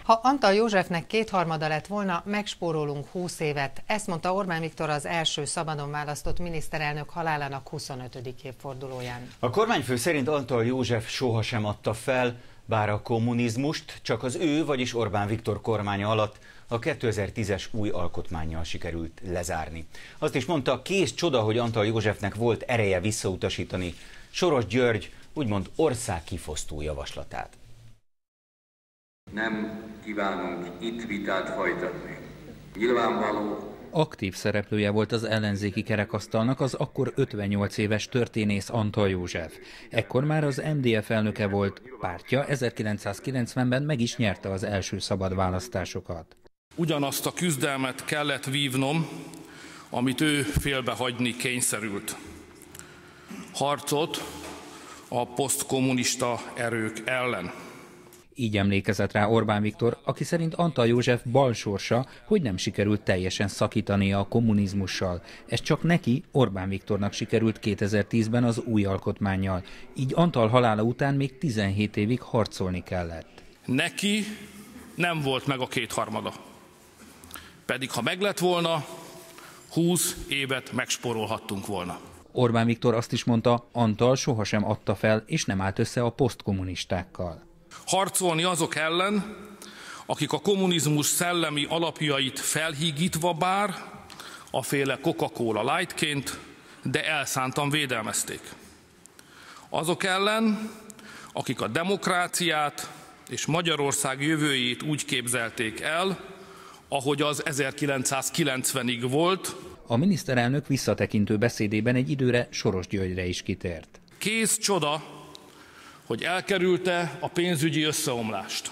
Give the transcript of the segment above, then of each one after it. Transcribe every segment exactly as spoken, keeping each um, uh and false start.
Ha Antall Józsefnek kétharmada lett volna, megspórolunk húsz évet. Ezt mondta Orbán Viktor az első szabadon választott miniszterelnök halálának huszonötödik évfordulóján. A kormányfő szerint Antall József sohasem adta fel, bár a kommunizmust csak az ő, vagyis Orbán Viktor kormánya alatt a kétezer-tízes új alkotmánnyal sikerült lezárni. Azt is mondta, kész csoda, hogy Antall Józsefnek volt ereje visszautasítani Soros György úgymond országkifosztó javaslatát. Nem kívánunk itt vitát folytatni. Nyilvánvaló. Aktív szereplője volt az ellenzéki kerekasztalnak az akkor ötvennyolc éves történész Antall József. Ekkor már az em dé ef elnöke volt, pártja ezerkilencszázkilencvenben meg is nyerte az első szabad választásokat. Ugyanazt a küzdelmet kellett vívnom, amit ő félbehagyni kényszerült. Harcot a posztkommunista erők ellen. Így emlékezett rá Orbán Viktor, aki szerint Antall József balsorsa, hogy nem sikerült teljesen szakítania a kommunizmussal. Ez csak neki, Orbán Viktornak sikerült kétezer-tízben az új alkotmánnyal. Így Antall halála után még tizenhét évig harcolni kellett. Neki nem volt meg a kétharmada. Pedig ha meglett volna, húsz évet megspórolhattunk volna. Orbán Viktor azt is mondta, Antall sohasem adta fel, és nem állt össze a posztkommunistákkal. Harcolni azok ellen, akik a kommunizmus szellemi alapjait felhígítva bár, aféle Coca-Cola Lightként, de elszántan védelmezték. Azok ellen, akik a demokráciát és Magyarország jövőjét úgy képzelték el, ahogy az ezerkilencszázkilencvenig volt. A miniszterelnök visszatekintő beszédében egy időre Soros Györgyre is kitért. Kész csoda, hogy elkerülte a pénzügyi összeomlást.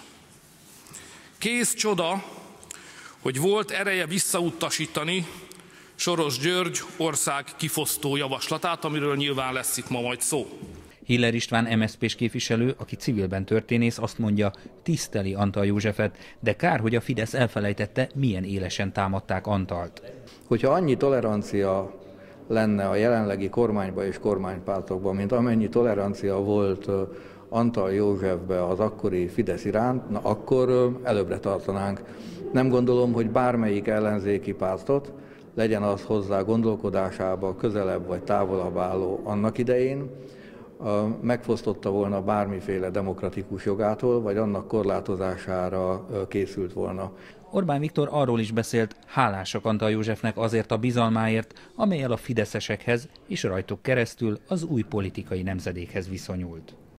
Kész csoda, hogy volt ereje visszautasítani Soros György ország kifosztó javaslatát, amiről nyilván lesz itt ma majd szó. Hiller István em es zé pés képviselő, aki civilben történész, azt mondja, tiszteli Antall Józsefet, de kár, hogy a Fidesz elfelejtette, milyen élesen támadták Antallt. Hogyha annyi tolerancia lenne a jelenlegi kormányban és kormánypártokban, mint amennyi tolerancia volt Antall Józsefbe az akkori Fidesz iránt, na akkor előbbre tartanánk. Nem gondolom, hogy bármelyik ellenzéki pártot, legyen az hozzá gondolkodásába közelebb vagy távolabb álló annak idején, megfosztotta volna bármiféle demokratikus jogától, vagy annak korlátozására készült volna. Orbán Viktor arról is beszélt, hálásak Antall Józsefnek azért a bizalmáért, amellyel a fideszesekhez és rajtuk keresztül az új politikai nemzedékhez viszonyult.